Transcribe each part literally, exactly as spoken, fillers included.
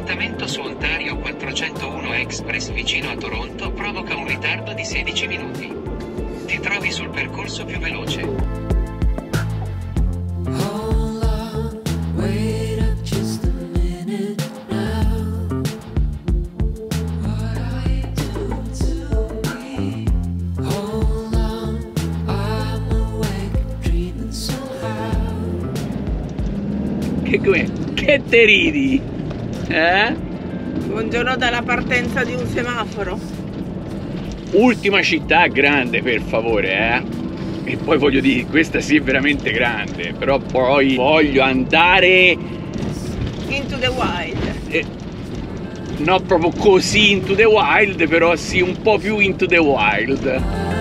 l'appuntamento su Ontario quattrocentouno Express vicino a Toronto provoca un ritardo di sedici minuti. Ti trovi sul percorso più veloce. Che come? Che te ridi? Eh? Buongiorno dalla partenza di un semaforo. Ultima città grande, per favore, eh? E poi voglio dire, questa sì è veramente grande, però poi voglio andare Into the wild. eh, non proprio così into the wild, però sì un po' più into the wild.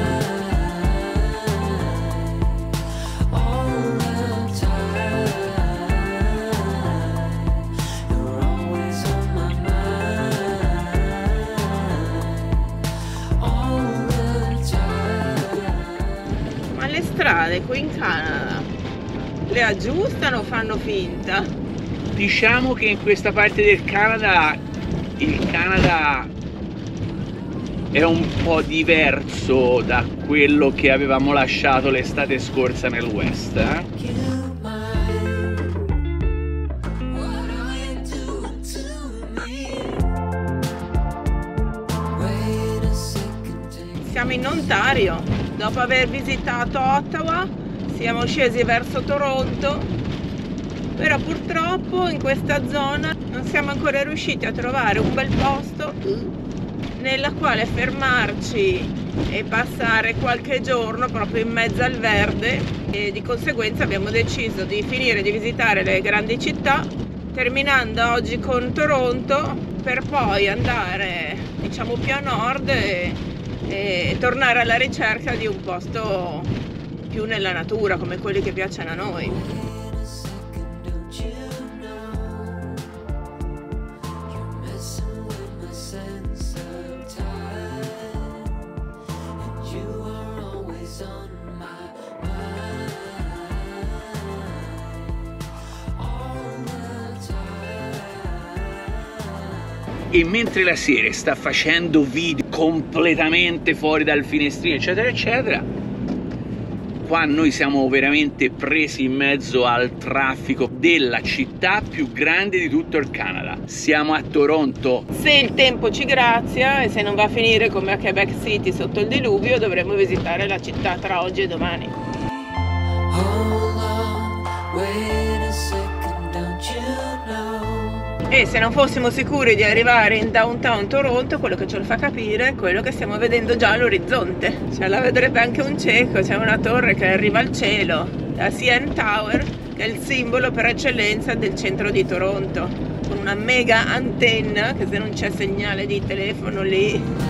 Le strade qui in Canada le aggiustano o fanno finta? Diciamo che in questa parte del Canada il Canada è un po' diverso da quello che avevamo lasciato l'estate scorsa nel West, eh? Siamo in Ontario, dopo aver visitato Ottawa siamo scesi verso Toronto, però purtroppo in questa zona non siamo ancora riusciti a trovare un bel posto nella quale fermarci e passare qualche giorno proprio in mezzo al verde, e di conseguenza abbiamo deciso di finire di visitare le grandi città, terminando oggi con Toronto per poi andare diciamo più a nord e e tornare alla ricerca di un posto più nella natura, come quelli che piacciono a noi. E mentre la serie sta facendo video completamente fuori dal finestrino eccetera eccetera, qua noi siamo veramente presi in mezzo al traffico della città più grande di tutto il Canada. Siamo a Toronto. Se il tempo ci grazia e se non va a finire come a Quebec City sotto il diluvio, dovremo visitare la città tra oggi e domani. E se non fossimo sicuri di arrivare in downtown Toronto, quello che ce lo fa capire è quello che stiamo vedendo già all'orizzonte. Ce la vedrebbe anche un cieco, c'è una torre che arriva al cielo, la C N Tower, che è il simbolo per eccellenza del centro di Toronto, con una mega antenna che se non c'è segnale di telefono lì...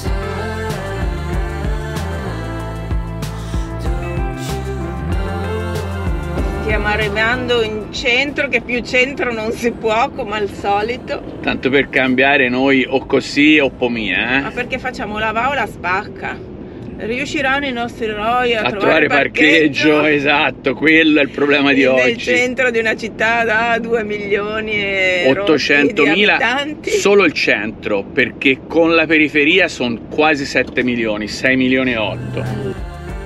Stiamo arrivando in centro, che più centro non si può, come al solito. Tanto per cambiare noi o così o pomia, eh? Ma perché facciamo la va o la spacca? Riusciranno i nostri eroi a, a trovare trovare parcheggio? parcheggio? Esatto, quello è il problema di oggi. Nel centro di una città da due milioni e ottocentomila di abitanti. Solo il centro, perché con la periferia sono quasi sette milioni, sei milioni e otto.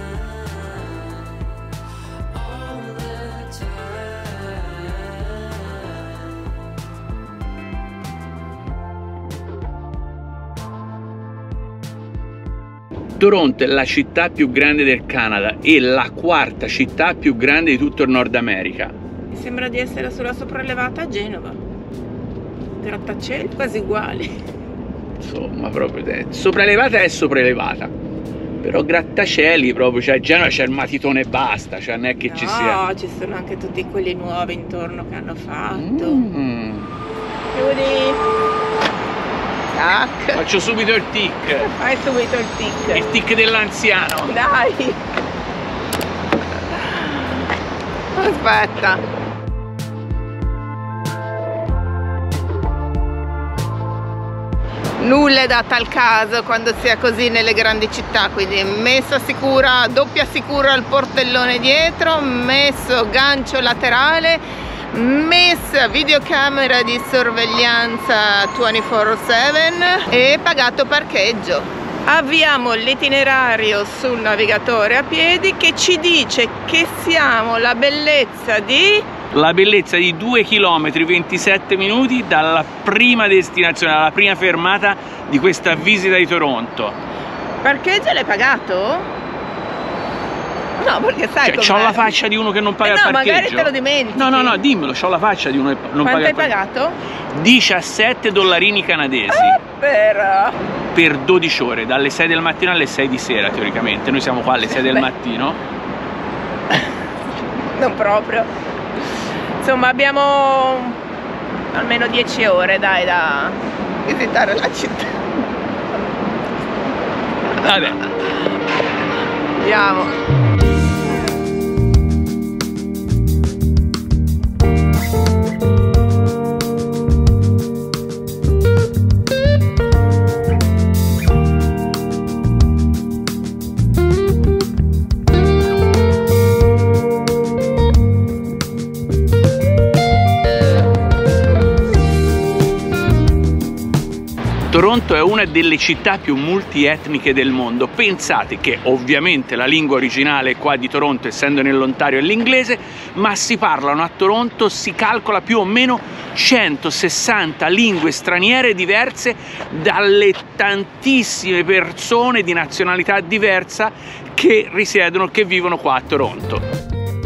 Toronto è la città più grande del Canada e la quarta città più grande di tutto il Nord America. Mi sembra di essere sulla sopraelevata a Genova. Grattacieli quasi uguali. Insomma, proprio te. Sopraelevata è sopraelevata. Però grattacieli proprio, cioè a Genova c'è il matitone e basta, cioè non è che no, ci sia. No, ci sono anche tutti quelli nuovi intorno che hanno fatto. Mm. Tac. Faccio subito il tic. Fai subito il tic. Il tic dell'anziano. Dai. Aspetta. Nulla è data al caso quando si è così nelle grandi città, quindi messa sicura, doppia sicura al portellone dietro, messo gancio laterale, messa videocamera di sorveglianza ventiquattro sette e pagato parcheggio. Avviamo l'itinerario sul navigatore a piedi che ci dice che siamo la bellezza di... La bellezza di due chilometri ventisette minuti dalla prima destinazione, dalla prima fermata di questa visita di Toronto. Parcheggio l'hai pagato? No, perché sai cioè, c'ho la faccia di uno che non paga eh il no, parcheggio. magari te lo dimentichi. No, no, no, dimmelo, c'ho la faccia di uno che non Quanto paga il hai parcheggio. pagato? diciassette dollarini canadesi. Ah, però. Per dodici ore, dalle sei del mattino alle sei di sera teoricamente. Noi siamo qua alle sei del Beh. mattino. Non proprio. Insomma, abbiamo almeno dieci ore, dai, da visitare la città. Vabbè. Andiamo. Toronto è una delle città più multietniche del mondo. Pensate che ovviamente la lingua originale qua di Toronto, essendo nell'Ontario, è l'inglese, ma si parlano a Toronto, si calcola più o meno centosessanta lingue straniere diverse dalle tantissime persone di nazionalità diversa che risiedono, che vivono qua a Toronto.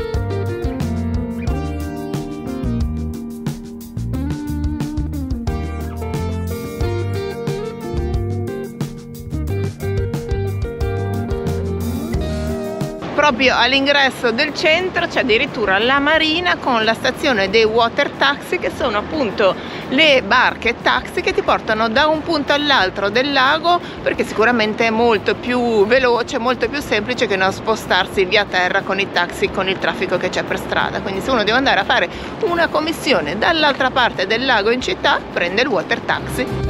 Proprio all'ingresso del centro c'è addirittura la marina con la stazione dei water taxi, che sono appunto le barche taxi che ti portano da un punto all'altro del lago, perché sicuramente è molto più veloce, molto più semplice che non spostarsi via terra con i taxi, con il traffico che c'è per strada. Quindi se uno deve andare a fare una commissione dall'altra parte del lago in città, prende il water taxi.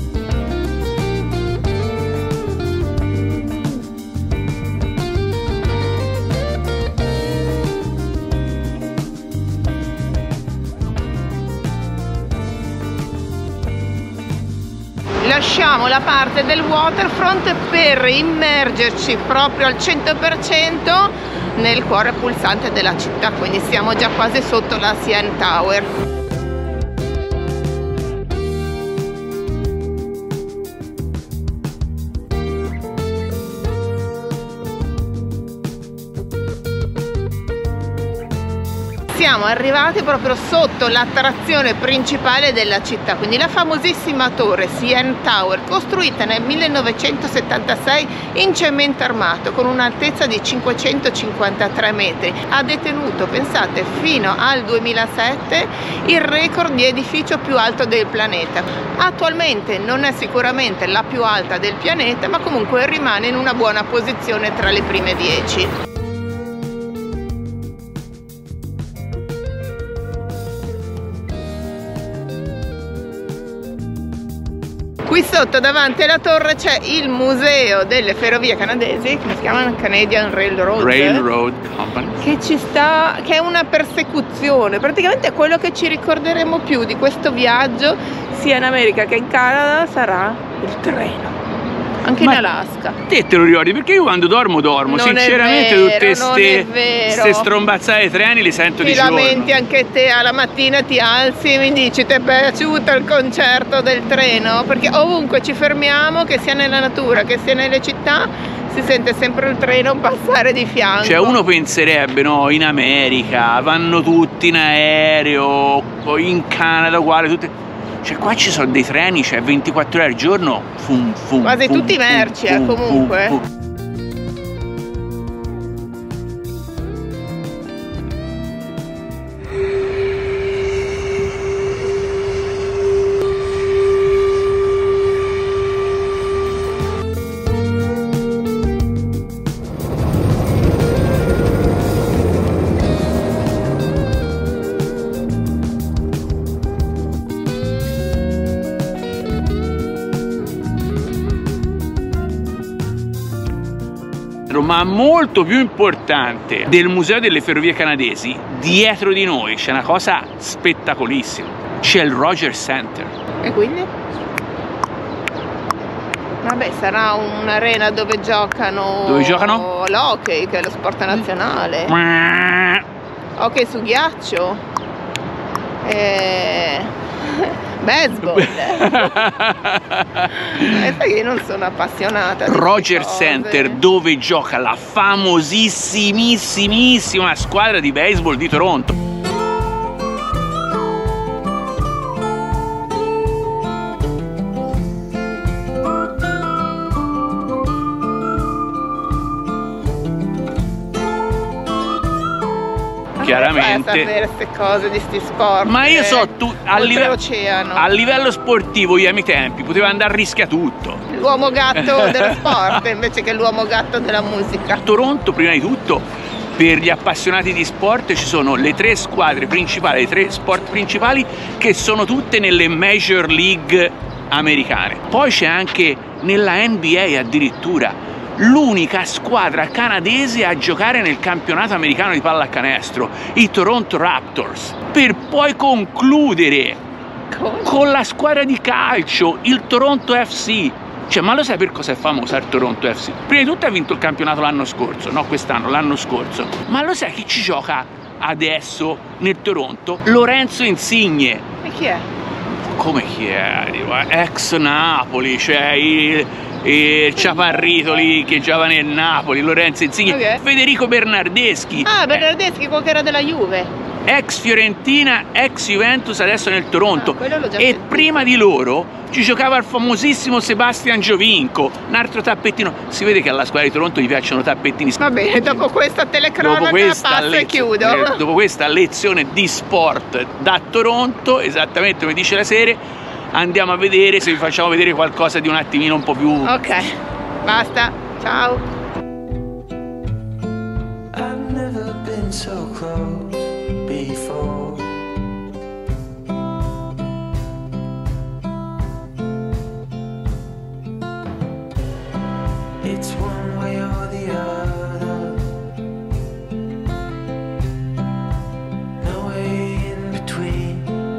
Lasciamo la parte del waterfront per immergerci proprio al cento per cento nel cuore pulsante della città, quindi siamo già quasi sotto la C N Tower. Siamo arrivati proprio sotto l'attrazione principale della città, quindi la famosissima torre C N Tower, costruita nel millenovecentosettantasei in cemento armato con un'altezza di cinquecentocinquantatré metri. Ha detenuto, pensate, fino al duemilasette il record di edificio più alto del pianeta. Attualmente non è sicuramente la più alta del pianeta, ma comunque rimane in una buona posizione tra le prime dieci. Qui sotto davanti alla torre c'è il museo delle ferrovie canadesi, come si chiama? Canadian Railroad, Railroad Company, che ci sta, che è una persecuzione, praticamente è quello che ci ricorderemo più di questo viaggio sia in America che in Canada, sarà il treno. Anche Ma in Alaska. Te te lo ricordi? Perché io quando dormo dormo, Non è sinceramente vero, tutte non ste, è vero. ste strombazzate ai treni li sento Ti di giorno. lamenti anche te, alla mattina ti alzi e mi dici ti è piaciuto il concerto del treno? Perché ovunque ci fermiamo, che sia nella natura, che sia nelle città, si sente sempre il treno passare di fianco. Cioè uno penserebbe, no, in America vanno tutti in aereo, poi in Canada uguale, tutte... Cioè qua ci sono dei treni, cioè ventiquattro ore al giorno, fum, fum, quasi fum, tutti fum, merci, fum, eh, comunque. fum, fum. l'altro, ma molto più importante, del Museo delle Ferrovie Canadesi, dietro di noi c'è una cosa spettacolissima. C'è il Rogers Center. E quindi? Vabbè, sarà un'arena dove giocano... Dove giocano? L'hockey, che è lo sport nazionale. Hockey su ghiaccio. E... baseball. E sai che io non sono appassionata di Rogers Center, dove gioca la famosissimissimissima squadra di baseball di Toronto. Chiaramente a sapere queste cose di sti sport. Ma io so tu a, live a livello sportivo io ai miei tempi potevo andare a rischia tutto. L'uomo gatto dello sport invece che l'uomo gatto della musica. A Toronto prima di tutto per gli appassionati di sport ci sono le tre squadre principali, le tre sport principali che sono tutte nelle Major League americane. Poi c'è anche nella N B A addirittura l'unica squadra canadese a giocare nel campionato americano di pallacanestro, i Toronto Raptors, per poi concludere Come? con la squadra di calcio, il Toronto F C. Cioè, ma lo sai per cosa è famosa il Toronto F C? Prima di tutto ha vinto il campionato l'anno scorso, no quest'anno, l'anno scorso. Ma lo sai chi ci gioca adesso nel Toronto? Lorenzo Insigne. E chi è? Come chi è? Ex Napoli, cioè il... il Ciaparrito lì che giocava nel Napoli, Lorenzo Insigne, okay. Federico Bernardeschi. Ah, Bernardeschi, eh. quello che era della Juve. Ex Fiorentina, ex Juventus, adesso nel Toronto. Ah, l'ho già e sentito. Prima di loro ci giocava il famosissimo Sebastian Giovinco, un altro tappettino. Si vede che alla squadra di Toronto gli piacciono tappettini. Va bene, dopo questa telecronaca dopo questa passo e chiudo. Eh, dopo questa lezione di sport da Toronto, esattamente come dice la serie, andiamo a vedere se vi facciamo vedere qualcosa di un attimino un po' più... Ok, basta, ciao. I've never been so close before. It's one way or the other. No way in between.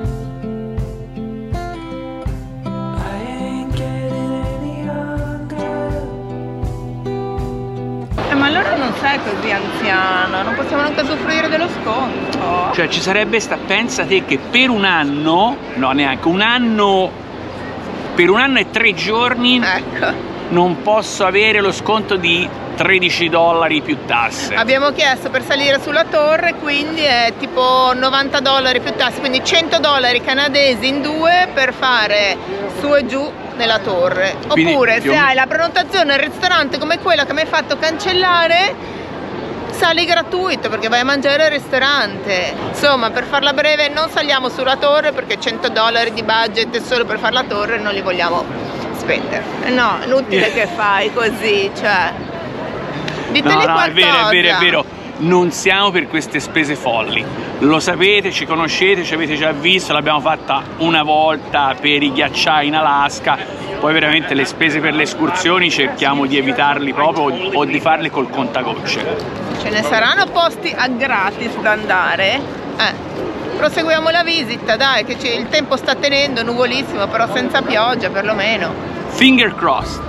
Ma allora non sei così anziano, non possiamo neanche soffrire dello sconto. Cioè ci sarebbe sta, pensa te che per un anno, no neanche un anno, per un anno e tre giorni ecco. non posso avere lo sconto di tredici dollari più tasse. Abbiamo chiesto per salire sulla torre, quindi è tipo novanta dollari più tasse, quindi cento dollari canadesi in due per fare su e giù nella torre. Oppure quindi, se hai la prenotazione al ristorante come quella che mi hai fatto cancellare, sali gratuito perché vai a mangiare al ristorante. Insomma, per farla breve, non saliamo sulla torre perché cento dollari di budget solo per fare la torre non li vogliamo spendere. No, inutile che fai così, cioè diteli no, no, qualcosa. è vero, è vero, è vero. Non siamo per queste spese folli. Lo sapete, ci conoscete, ci avete già visto, l'abbiamo fatta una volta per i ghiacciai in Alaska. Poi veramente le spese per le escursioni cerchiamo di evitarli proprio o di farle col contagocce. Ce ne saranno posti a gratis da andare? Eh, proseguiamo la visita, dai, che il tempo sta tenendo, nuvolissimo, però senza pioggia perlomeno. Finger crossed.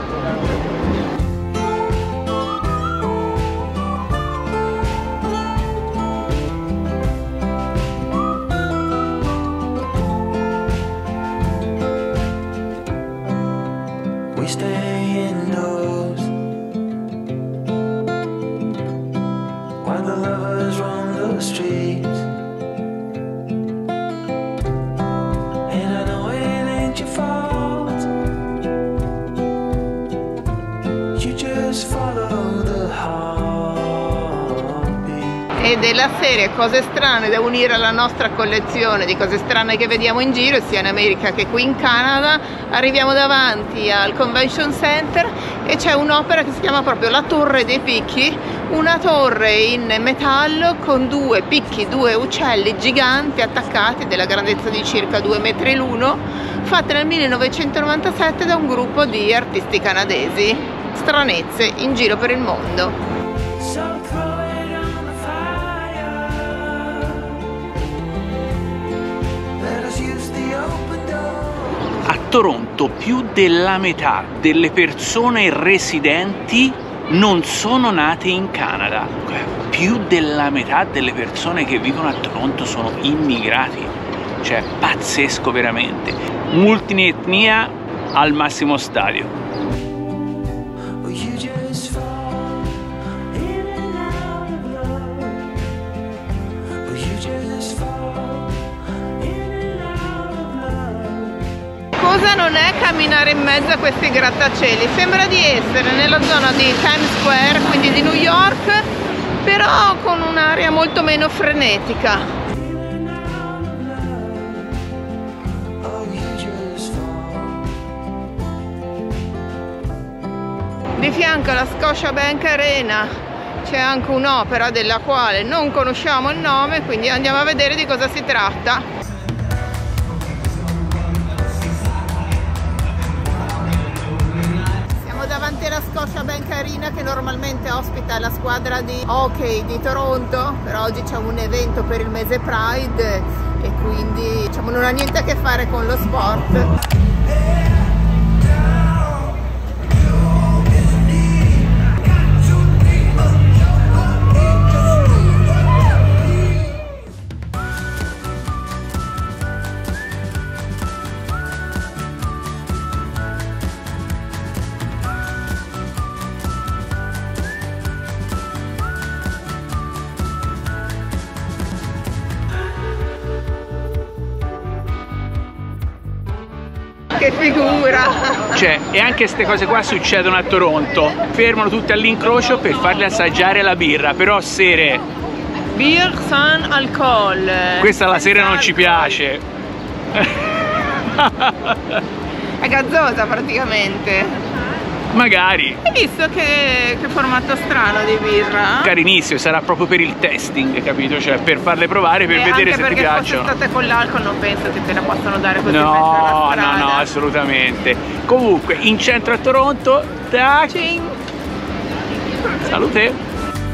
We stay indoors while the lovers roam the streets. And I know it ain't your fault. You just follow the heartbeat. E della serie cose strane da unire alla nostra collezione di cose strane che vediamo in giro, sia in America che qui in Canada. Arriviamo davanti al Convention Center e c'è un'opera che si chiama proprio La Torre dei Picchi, una torre in metallo con due picchi, due uccelli giganti attaccati della grandezza di circa due metri l'uno, fatta nel millenovecentonovantasette da un gruppo di artisti canadesi. Stranezze in giro per il mondo. So throw it on the fire. Let us use the open door. A Toronto più della metà delle persone residenti non sono nate in Canada. Più della metà delle persone che vivono a Toronto sono immigrati. Cioè, pazzesco veramente. Multietnia al massimo stadio. Well, you just fall in and out of love. Well, you just fall in and out of love. Cosa non è camminare in mezzo a questi grattacieli? Sembra di essere nella zona di Times Square, quindi di New York, però con un'aria molto meno frenetica. Di fianco alla Scotiabank Arena c'è anche un'opera della quale non conosciamo il nome, quindi andiamo a vedere di cosa si tratta. Siamo davanti alla Scotiabank Arena, che normalmente ospita la squadra di hockey di Toronto, però oggi c'è un evento per il mese Pride e quindi diciamo, non ha niente a che fare con lo sport. Che figura! Cioè, e anche queste cose qua succedono a Toronto. Fermano tutti all'incrocio per fargli assaggiare la birra, però sere. Beer sans alcool. Questa la sera non ci piace. È gazzosa praticamente. Magari. Hai visto che, che formato strano di birra? Carinissimo, sarà proprio per il testing, capito? Cioè per farle provare, per e vedere anche se ti piacciono. Perché se state con l'alcol non penso che te la possano dare così no, in mezzo alla strada. No, no, assolutamente. Comunque, in centro a Toronto, tac. Cing. Salute.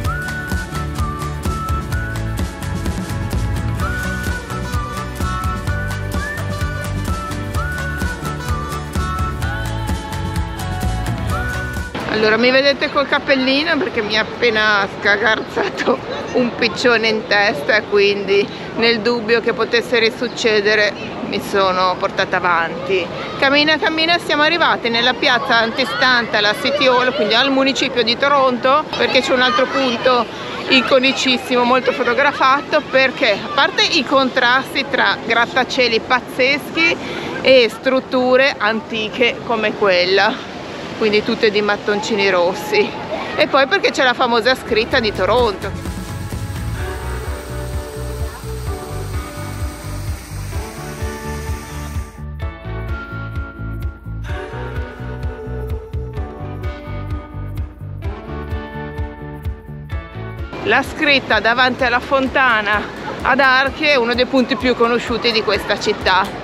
Allora, mi vedete col cappellino perché mi ha appena scagarzato un piccione in testa e quindi nel dubbio che potesse risuccedere mi sono portata avanti. Cammina cammina siamo arrivati nella piazza antistante alla City Hall, quindi al municipio di Toronto, perché c'è un altro punto iconicissimo, molto fotografato, perché a parte i contrasti tra grattacieli pazzeschi e strutture antiche come quella, quindi tutte di mattoncini rossi, e poi perché c'è la famosa scritta di Toronto. La scritta davanti alla fontana ad archi è uno dei punti più conosciuti di questa città.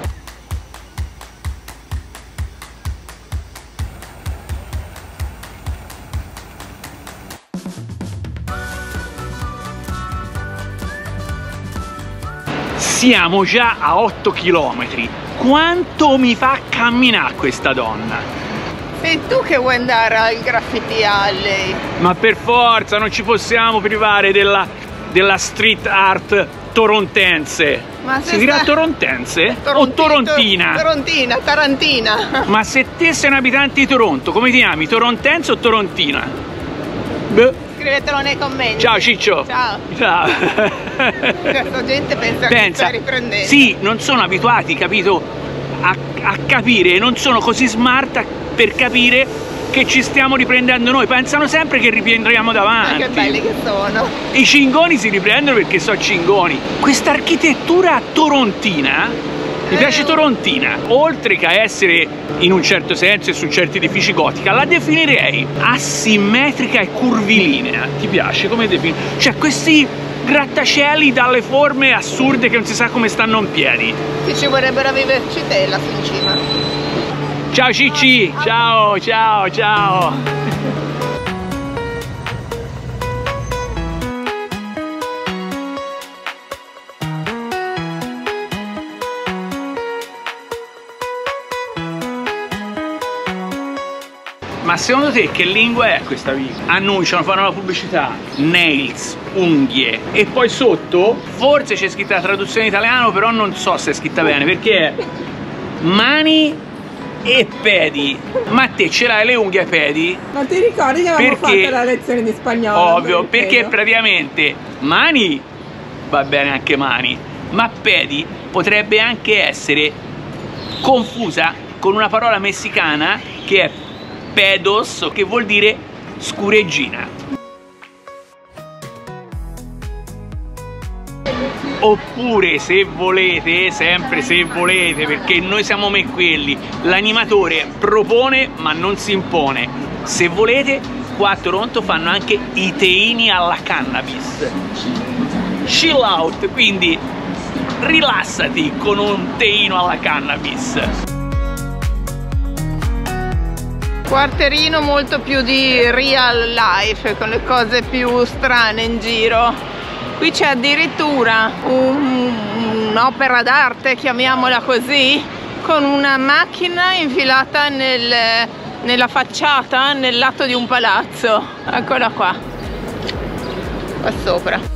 Siamo già a otto chilometri. Quanto mi fa camminare questa donna? Sei tu che vuoi andare al Graffiti Alley? Ma per forza, non ci possiamo privare della, della street art torontense. Ma se si dirà sta... torontense? Toronti... O torontina? Torontina, tarantina. Ma se te sei un abitante di Toronto, come ti chiami? Torontense o torontina? Beh. Scrivetelo nei commenti. Ciao Ciccio. Ciao. Ciao. Questa gente pensa, pensa che stai riprendendo. Sì, non sono abituati, capito, a, a capire, non sono così smart per capire che ci stiamo riprendendo noi. Pensano sempre che riprendiamo davanti. Ma che belli che sono. I cingoni si riprendono perché sono cingoni. Questa architettura torontina, mi piace torontina, oltre che a essere in un certo senso e su certi edifici gotica, la definirei asimmetrica e curvilinea. Ti piace come definire? Cioè questi grattacieli dalle forme assurde che non si sa come stanno in piedi. Sì, ci vorrebbero viverci te là in cima. Ciao Cicci, ciao ciao ciao. Ma secondo te che lingua è questa video? Annunciano, fanno la pubblicità, nails, unghie, e poi sotto forse c'è scritta la traduzione in italiano, però non so se è scritta bene, perché è mani e pedi. Ma te ce l'hai le unghie ai pedi? Non ti ricordi che avevamo Perché- fatto la lezione di spagnolo? Ovvio, per il perché pedo? praticamente mani va bene anche mani, ma pedi potrebbe anche essere confusa con una parola messicana che è pedos, che vuol dire scureggina. Oppure, se volete, sempre se volete, perché noi siamo me quelli, l'animatore propone ma non si impone. Se volete, qua a Toronto fanno anche i teini alla cannabis. Chill out, quindi rilassati con un teino alla cannabis. Quartierino molto più di real life, con le cose più strane in giro. Qui c'è addirittura un- un'opera d'arte, chiamiamola così, con una macchina infilata nel, nella facciata, nel lato di un palazzo. Eccola qua, qua sopra.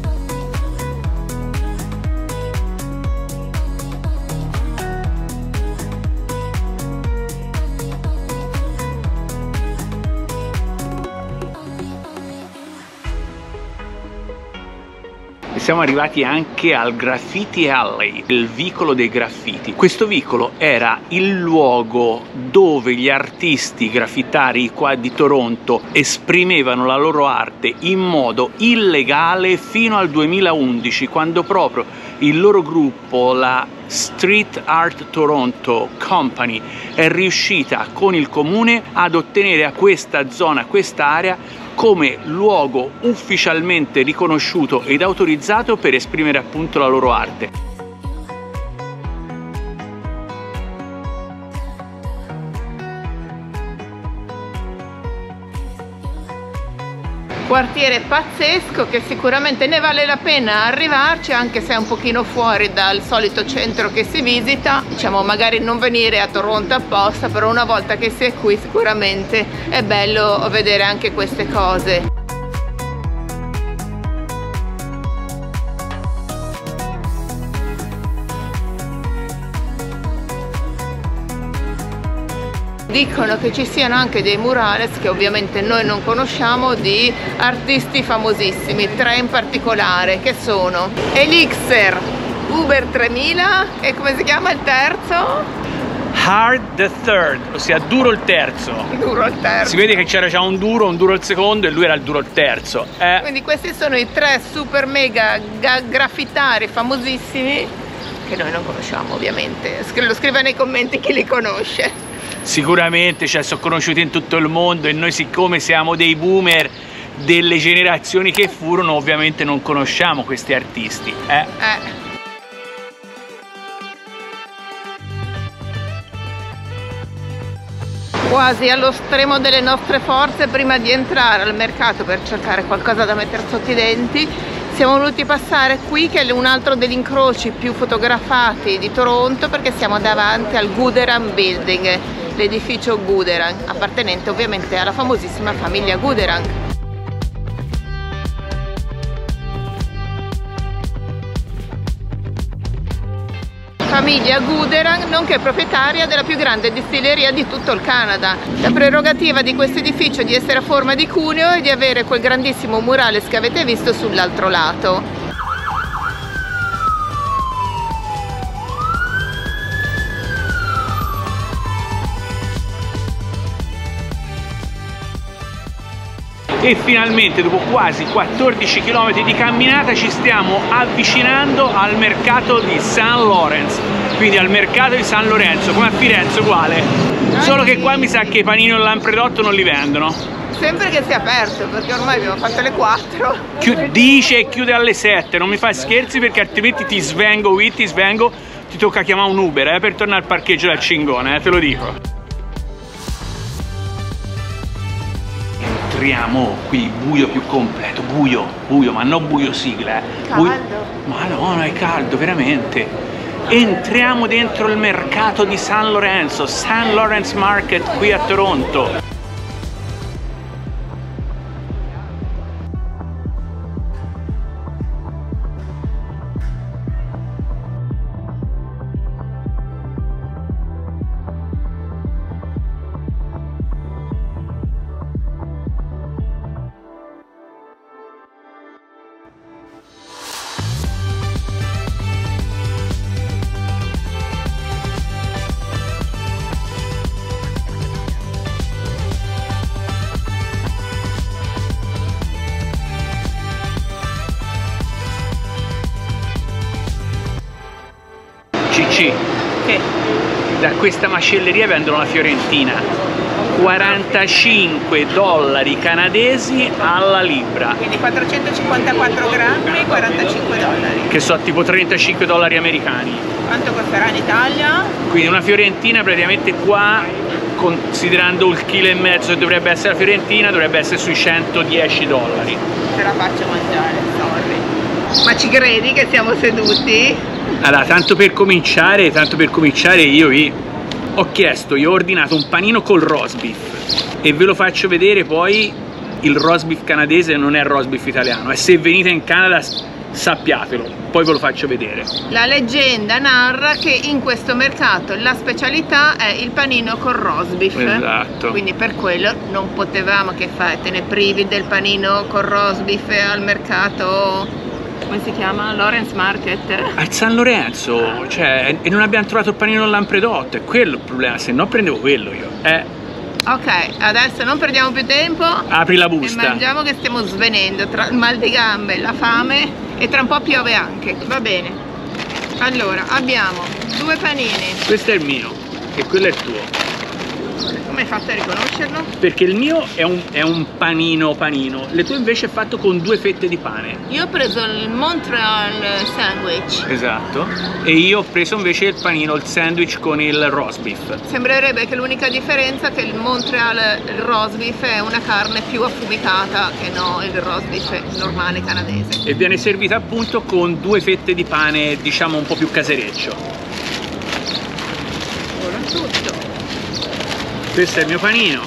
E siamo arrivati anche al Graffiti Alley, il vicolo dei graffiti. Questo vicolo era il luogo dove gli artisti graffitari qua di Toronto esprimevano la loro arte in modo illegale fino al duemilaundici, quando proprio il loro gruppo, la Street Art Toronto Company, è riuscita con il comune ad ottenere a questa zona, a quest'area, come luogo ufficialmente riconosciuto ed autorizzato per esprimere appunto la loro arte. Quartiere pazzesco che sicuramente ne vale la pena arrivarci, anche se è un pochino fuori dal solito centro che si visita. Diciamo, magari non venire a Toronto apposta, però una volta che si è qui sicuramente è bello vedere anche queste cose. Dicono che ci siano anche dei murales che ovviamente noi non conosciamo, di artisti famosissimi, tre in particolare, che sono Elixir, Uber tremila e come si chiama il terzo? Hard the third, ossia duro il terzo. Duro il terzo. Si vede che c'era già un duro, un duro il secondo e lui era il duro il terzo. Eh, Quindi questi sono i tre super mega ga- graffitari famosissimi che noi non conosciamo ovviamente. Scri- lo scriva nei commenti chi li conosce. Sicuramente, cioè, sono conosciuti in tutto il mondo e noi, siccome siamo dei boomer delle generazioni che furono, ovviamente non conosciamo questi artisti. Eh. Eh. Quasi allo stremo delle nostre forze, prima di entrare al mercato per cercare qualcosa da mettere sotto i denti, siamo voluti passare qui, che è un altro degli incroci più fotografati di Toronto, perché siamo davanti al Guderian Building, l'edificio Guderian, appartenente ovviamente alla famosissima famiglia Guderian. Famiglia Guderian, nonché proprietaria della più grande distilleria di tutto il Canada. La prerogativa di questo edificio è di essere a forma di cuneo e di avere quel grandissimo murales che avete visto sull'altro lato. E finalmente, dopo quasi quattordici chilometri di camminata, ci stiamo avvicinando al mercato di San Lorenzo. Quindi al mercato di San Lorenzo, come a Firenze uguale, solo che qua mi sa che i panini al lampredotto non li vendono. Sempre che sia aperto, perché ormai abbiamo fatto le quattro. Chi- dice e chiude alle sette, non mi fai scherzi, perché altrimenti ti svengo, qui ti svengo, ti tocca chiamare un Uber eh, per tornare al parcheggio del Cingone, eh, te lo dico. Entriamo qui, buio più completo, buio, buio, ma non buio sigla, eh. Buio... Ma no, no, è caldo, veramente. Entriamo dentro il mercato di San Lorenzo, San Lawrence Market qui a Toronto. Luci, Che? da questa macelleria vendono la fiorentina, quarantacinque dollari canadesi alla libra, Quindi quattrocentocinquantaquattro grammi, quarantacinque dollari. che so tipo trentacinque dollari americani. Quanto costerà in Italia? Quindi una fiorentina praticamente qua, considerando il chilo e mezzo che dovrebbe essere la fiorentina, dovrebbe essere sui centodieci dollari. Te la faccio mangiare, sorry. Ma ci credi che siamo seduti? Allora, tanto per cominciare, tanto per cominciare io vi ho chiesto, io ho ordinato un panino col roast beef e ve lo faccio vedere poi. Il roast beef canadese non è il roast beef italiano, e se venite in Canada sappiatelo, poi ve lo faccio vedere. La leggenda narra che in questo mercato la specialità è il panino con roast beef. Esatto. Quindi per quello non potevamo che fare, te ne privi del panino con roast beef al mercato, come si chiama? Lawrence Market. Al San Lorenzo, cioè, e non abbiamo trovato il panino al Lampredotto, è quello il problema, se no prendevo quello io. Eh, Ok, adesso non perdiamo più tempo apri la e busta. mangiamo che stiamo svenendo tra il mal di gambe, la fame e tra un po' piove anche. Va bene. Allora, abbiamo due panini. Questo è il mio e quello è il tuo. Come hai fatto a riconoscerlo? Perché il mio è un, è un panino panino, le tue invece è fatto con due fette di pane. Io ho preso il Montreal sandwich. Esatto. E io ho preso invece il panino, il sandwich con il roast beef. Sembrerebbe che l'unica differenza è che il Montreal il roast beef è una carne più affumicata che no il roast beef normale canadese. E viene servita appunto con due fette di pane, diciamo un po' più casereccio. Ora tutto. Questo è il mio panino.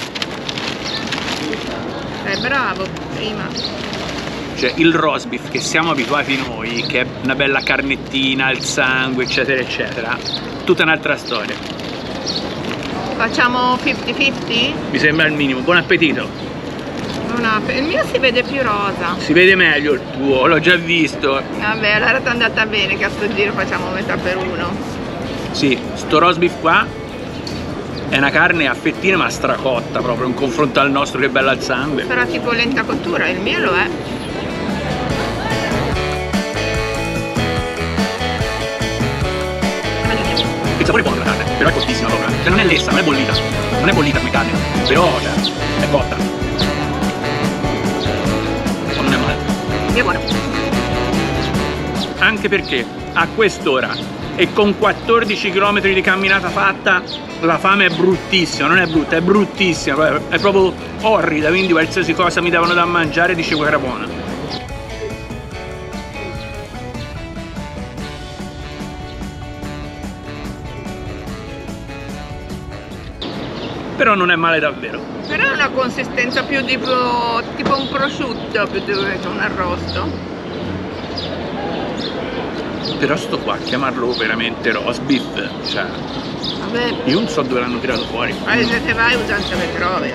È bravo, prima. Cioè il roast beef che siamo abituati noi, che è una bella carnettina, il sangue, eccetera, eccetera, tutta un'altra storia. Facciamo cinquanta cinquanta? Mi sembra il minimo. Buon appetito. Una... Il mio si vede più rosa. Si vede meglio il tuo, l'ho già visto. Vabbè, allora ti è andata bene che a sto giro facciamo metà per uno. Sì, sto roast beef qua è una carne a fettine ma stracotta proprio in confronto al nostro che è bella al sangue. Sarà tipo lenta cottura, il mio lo è. Il sapore è buono della carne, però è cottissima proprio. Cioè non è lessa, non è bollita. Non è bollita come carne, però cioè, è cotta. Ma non è male. È buono. Anche perché a quest'ora e con quattordici chilometri di camminata fatta la fame è bruttissima, non è brutta, è bruttissima, è proprio orrida, quindi qualsiasi cosa mi davano da mangiare dicevo che era buona. Però non è male davvero. Però ha una consistenza più tipo, tipo un prosciutto più che un arrosto. Però sto qua a chiamarlo veramente roast beef, cioè Vabbè, io non so dove l'hanno tirato fuori. vai se te vai usando le trovi.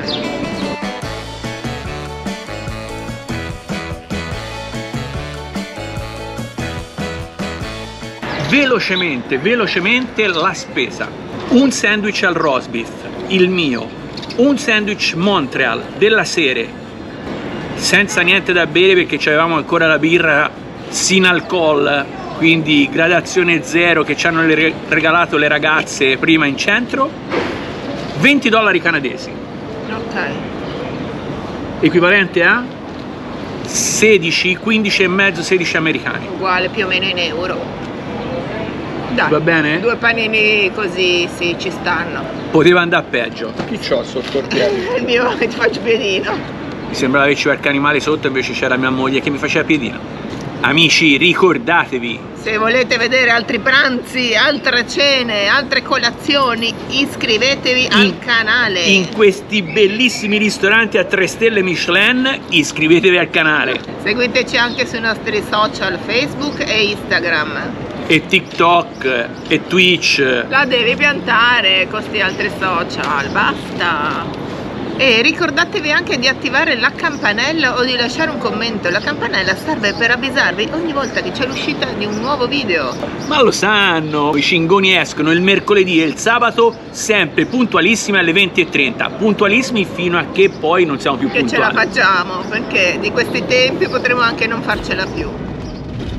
Velocemente, velocemente la spesa. Un sandwich al roast beef, il mio. Un sandwich Montreal della serie, senza niente da bere perché avevamo ancora la birra sin alcol, quindi gradazione zero che ci hanno regalato le ragazze prima in centro. venti dollari canadesi, Ok. equivalente a sedici, quindici e mezzo, sedici americani. Uguale più o meno in euro. Dai, Va bene? due panini così sì, ci stanno. Poteva andare peggio. Chi c'ho sotto il piede? Il mio ti faccio piedino. Mi sembrava averci qualche animale sotto, invece c'era mia moglie che mi faceva piedino. Amici, ricordatevi, Se volete vedere altri pranzi, altre cene, altre colazioni, iscrivetevi al In- canale. in questi bellissimi ristoranti a tre stelle Michelin, iscrivetevi al canale. Seguiteci anche sui nostri social Facebook e Instagram. E TikTok, e Twitch. La devi piantare con questi altri social, basta. E ricordatevi anche di attivare la campanella o di lasciare un commento. La campanella serve per avvisarvi ogni volta che c'è l'uscita di un nuovo video. Ma lo sanno, i cingoni escono il mercoledì e il sabato sempre puntualissimi alle venti e trenta. Puntualissimi fino a che poi non siamo più Che ce la puntuali. facciamo, perché di questi tempi potremo anche non farcela più.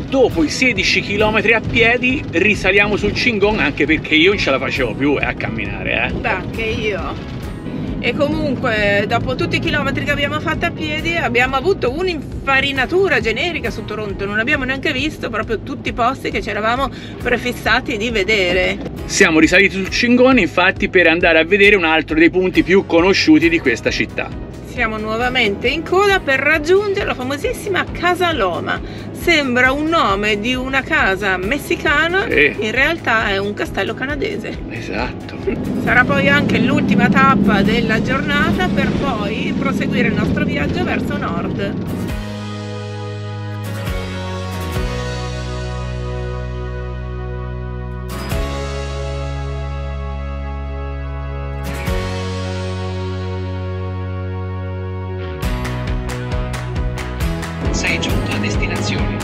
dopo i sedici chilometri a piedi risaliamo sul Chingon, anche perché io non ce la facevo più eh, a camminare. Eh. Beh, anche io. E comunque dopo tutti i chilometri che abbiamo fatto a piedi abbiamo avuto un'infarinatura generica su Toronto, non abbiamo neanche visto proprio tutti i posti che ci eravamo prefissati di vedere. Siamo risaliti sul Chingon infatti per andare a vedere un altro dei punti più conosciuti di questa città. Siamo nuovamente in coda per raggiungere la famosissima Casa Loma. Sembra un nome di una casa messicana, sì. In realtà è un castello canadese. Esatto. Sarà poi anche l'ultima tappa della giornata per poi proseguire il nostro viaggio verso nord. Sei giunto a destinazione.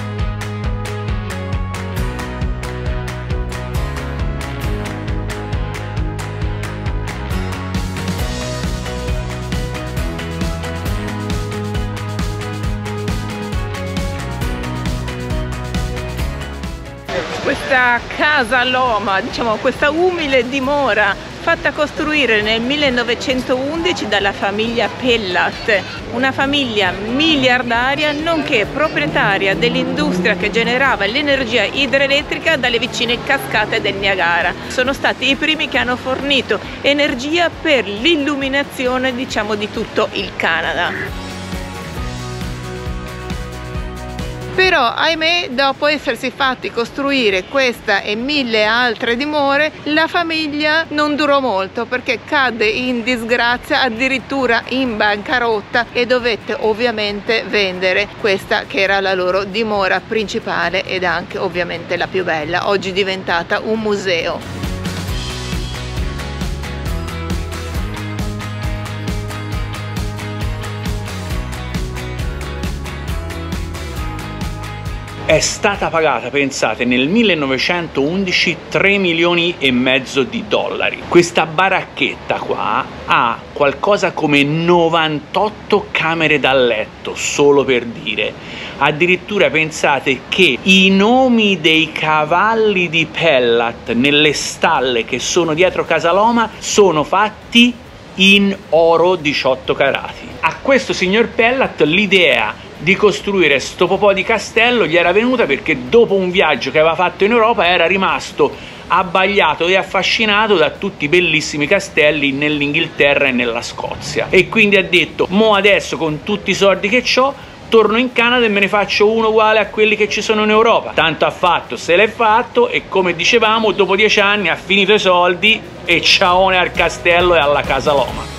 Questa Casa Loma, diciamo questa umile dimora fatta costruire nel millenovecentoundici dalla famiglia Pellat, una famiglia miliardaria nonché proprietaria dell'industria che generava l'energia idroelettrica dalle vicine cascate del Niagara. Sono stati i primi che hanno fornito energia per l'illuminazione, diciamo, di tutto il Canada. Però, ahimè, dopo essersi fatti costruire questa e mille altre dimore, la famiglia non durò molto perché cadde in disgrazia, addirittura in bancarotta, e dovette ovviamente vendere questa che era la loro dimora principale ed anche ovviamente la più bella, oggi diventata un museo. È stata pagata, pensate, nel millenovecentoundici tre milioni e mezzo di dollari. Questa baracchetta qua ha qualcosa come novantotto camere da letto, solo per dire. Addirittura pensate che i nomi dei cavalli di Pellat nelle stalle che sono dietro Casa Loma sono fatti in oro diciotto carati. A questo signor Pellat l'idea di costruire sto popò di castello gli era venuta perché dopo un viaggio che aveva fatto in Europa era rimasto abbagliato e affascinato da tutti i bellissimi castelli nell'Inghilterra e nella Scozia, e quindi ha detto: mo adesso con tutti i soldi che ho torno in Canada e me ne faccio uno uguale a quelli che ci sono in Europa. Tanto ha fatto, se l'è fatto, e come dicevamo dopo dieci anni ha finito i soldi e ciaone al castello e alla Casa Loma.